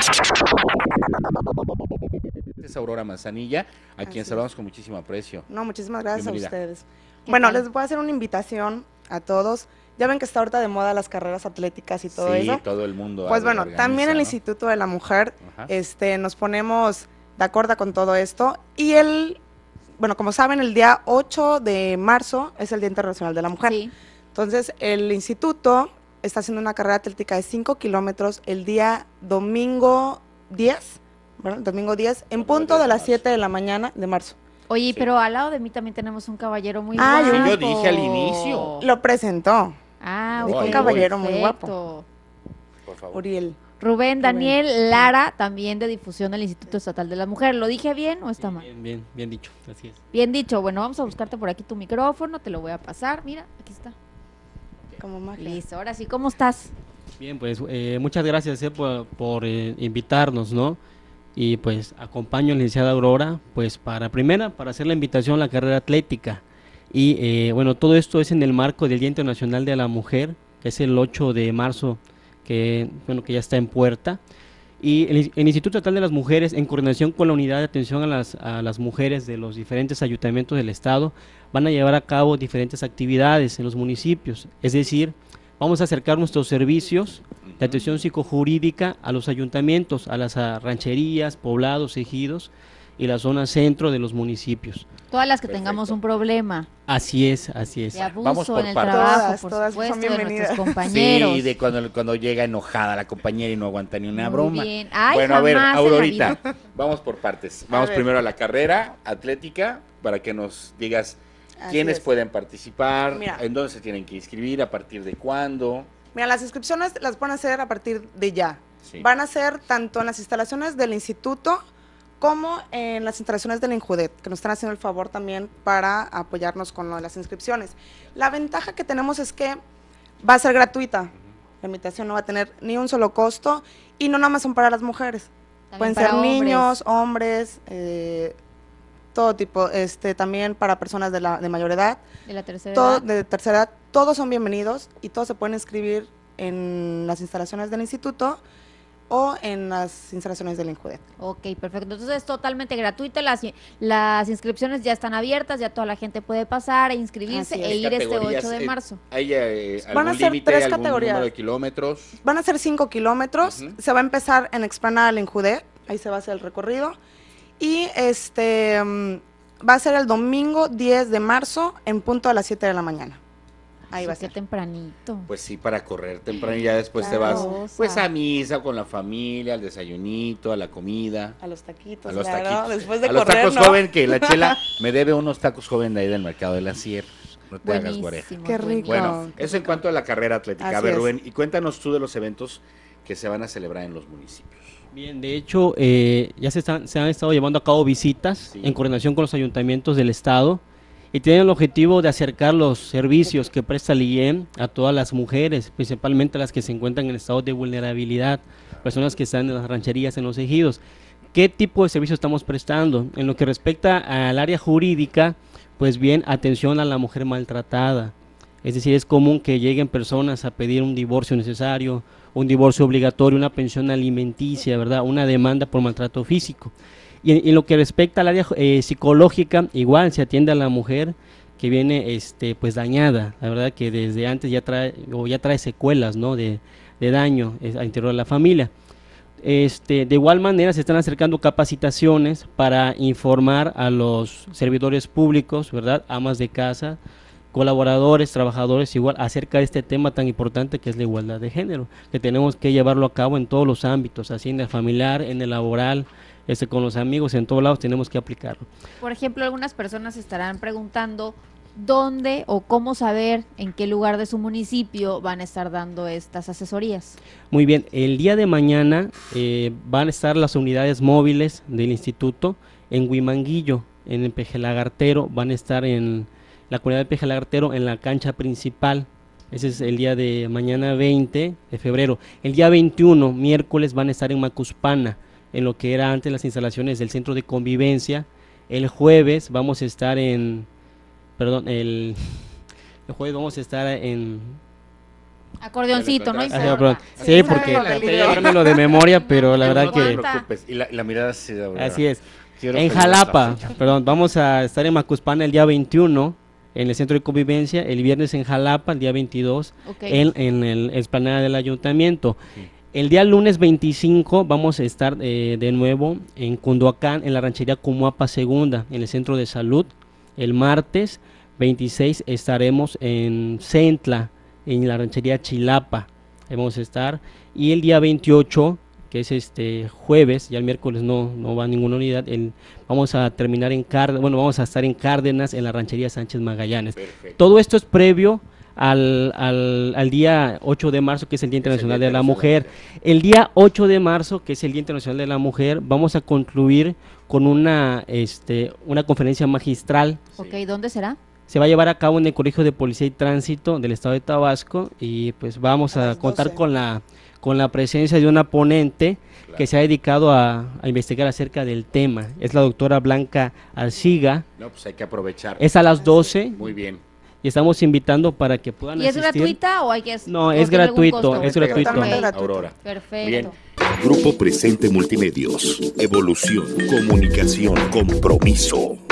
Es Aurora Manzanilla, a quien Así saludamos con muchísimo aprecio. No, muchísimas gracias Bienvenida. a ustedes. ¿Qué Bueno, tal? les voy a hacer una invitación a todos. Ya ven que está ahorita de moda las carreras atléticas y todo Sí, eso. todo el mundo. Pues bueno, organiza, también el ¿no? Instituto de la Mujer, Ajá. nos ponemos de acuerdo con todo esto. Y bueno, como saben, el día 8 de marzo es el Día Internacional de la Mujer. Sí. Entonces, el instituto está haciendo una carrera atlética de 5 kilómetros el día domingo 10, ¿verdad? Domingo 10, en Domingo punto 10 de de las marzo. 7 de la mañana de marzo. Oye, Sí. pero al lado de mí también tenemos un caballero muy Ah, guapo. sí, yo dije al inicio. Lo presentó Ah, Dijo ok, un caballero muy perfecto. Por favor. Uriel. Rubén Daniel Lara, también de difusión del Instituto Estatal de la Mujer. ¿Lo dije bien o está mal? Bien dicho, así es. Bien dicho. Bueno, vamos a buscarte por aquí tu micrófono, te lo voy a pasar. Mira, aquí está. Como magia. Listo, ahora sí, ¿cómo estás? Bien, pues muchas gracias por invitarnos, ¿no? Y pues acompaño a la licenciada Aurora, pues para hacer la invitación a la carrera atlética. Y bueno, todo esto es en el marco del Día Internacional de la Mujer, que es el 8 de marzo, que ya está en puerta. Y el Instituto Estatal de las Mujeres, en coordinación con la Unidad de Atención a las Mujeres de los diferentes ayuntamientos del Estado, van a llevar a cabo diferentes actividades en los municipios. Es decir, vamos a acercar nuestros servicios de atención psicojurídica a los ayuntamientos, a las rancherías, poblados, ejidos y la zona centro de los municipios. Todas las que Perfecto. tengamos un problema Así es, así es. de abuso Vamos por en el partes. trabajo, por Todas son supuesto, de bienvenidas. nuestros compañeros. Sí, de cuando llega enojada la compañera y no aguanta ni una Muy broma. bien. Ay, Bueno, a ver, jamás en la Aurorita, vida. vamos por partes. Vamos ver. primero a la carrera atlética para que nos digas Así quiénes es. pueden participar, Mira. en dónde se tienen que inscribir, a partir de cuándo. Mira, las inscripciones las van a hacer a partir de ya. Sí. Van a ser tanto en las instalaciones del instituto como en las instalaciones del INJUDET, que nos están haciendo el favor también para apoyarnos con lo de las inscripciones. La ventaja que tenemos es que va a ser gratuita. La invitación no va a tener ni un solo costo y no nada más son para las mujeres. También Pueden para ser hombres. niños, hombres, todo tipo, también para personas de mayor edad, De la tercera todo, edad. de tercera edad, todos son bienvenidos y todos se pueden inscribir en las instalaciones del instituto o en las instalaciones del INJUDET. Ok, perfecto. Entonces es totalmente gratuito. Las inscripciones ya están abiertas, ya toda la gente puede pasar e inscribirse Así es. e ir este Categorías, 8 de marzo. ¿Hay Van a algún ser límite, 3 algún categorías. número de kilómetros? Van a ser 5 kilómetros, Ujú. se va a empezar en Explanada del INJUDET, ahí se va a hacer el recorrido, y va a ser el domingo 10 de marzo en punto a las 7 de la mañana. Ahí va a Qué ser. tempranito. Pues sí, para correr temprano y ya después Claro. te vas pues a misa con la familia, al desayunito, a la comida. A los taquitos, A los claro, taquitos. después de A los correr, tacos ¿no? joven, que la Chela me debe unos tacos joven de ahí del mercado de la Sierra. No te hagas guareja. Buenísimo. Qué rico. Bueno, qué eso en rico. cuanto a la carrera atlética. A Así ver, es. Rubén, y cuéntanos tú de los eventos que se van a celebrar en los municipios. Bien, de hecho, ya se han estado llevando a cabo visitas Sí. en coordinación con los ayuntamientos del estado y tienen el objetivo de acercar los servicios que presta el IEM a todas las mujeres, principalmente las que se encuentran en estado de vulnerabilidad, personas que están en las rancherías, en los ejidos. ¿Qué tipo de servicio estamos prestando? En lo que respecta al área jurídica, pues bien, atención a la mujer maltratada. Es decir, es común que lleguen personas a pedir un divorcio necesario, un divorcio obligatorio, una pensión alimenticia, ¿verdad? Una demanda por maltrato físico. Y en lo que respecta al área psicológica, igual se atiende a la mujer que viene pues dañada, la verdad que desde antes ya trae secuelas, ¿no? de daño al interior de la familia. De igual manera se están acercando capacitaciones para informar a los servidores públicos, ¿verdad? Amas de casa, colaboradores, trabajadores, igual acerca de este tema tan importante que es la igualdad de género, que tenemos que llevarlo a cabo en todos los ámbitos, así en el familiar, en el laboral, con los amigos, en todos lados tenemos que aplicarlo. Por ejemplo, algunas personas estarán preguntando dónde o cómo saber en qué lugar de su municipio van a estar dando estas asesorías. Muy bien, el día de mañana van a estar las unidades móviles del instituto en Huimanguillo, en el Pejelagartero, van a estar en la comunidad de Pejelagartero en la cancha principal. Ese es el día de mañana 20 de febrero. El día 21, miércoles, van a estar en Macuspana, en lo que era antes las instalaciones del centro de convivencia. El jueves vamos a estar el jueves vamos a estar en Acordeoncito, no Ah, importa. perdón. Sí, Sí, sabe porque lo del traté de video. llevármelo de memoria, pero la verdad No que... te preocupes. Y la mirada sí, la verdad. Así es. Quiero En pedir esta Jalapa, fecha. perdón, vamos a estar en Macuspana el día 21, en el Centro de Convivencia, el viernes en Jalapa, el día 22, Ok. en el explanada del Ayuntamiento. El día lunes 25 vamos a estar de nuevo en Cunduacán, en la ranchería Comuapa Segunda, en el Centro de Salud. El martes 26 estaremos en Centla, en la ranchería Chilapa. Ahí vamos a estar. Y el día 28, que es este jueves, ya el miércoles no va ninguna unidad, vamos a terminar en Cárdenas, bueno, vamos a estar en Cárdenas, en la ranchería Sánchez Magallanes. Perfecto. Todo esto es previo al día 8 de marzo, que es el Día Internacional de la Mujer. El día 8 de marzo, que es el Día Internacional de la Mujer, vamos a concluir con una conferencia magistral. Ok, ¿dónde será? Se va a llevar a cabo en el Colegio de Policía y Tránsito del Estado de Tabasco y pues vamos A a las contar 12. con la presencia de una ponente que se ha dedicado a investigar acerca del tema. Es la doctora Blanca Arciga. No, pues hay que aprovechar. Es a las 12 Muy bien. y estamos invitando para que puedan ¿Y es asistir. gratuita o hay que...? No, o es tiene algún gratuito, costo? es gratuito. Totalmente Ok, gratuito. Aurora. perfecto. Bien. Grupo Presente Multimedios. Evolución, comunicación, compromiso.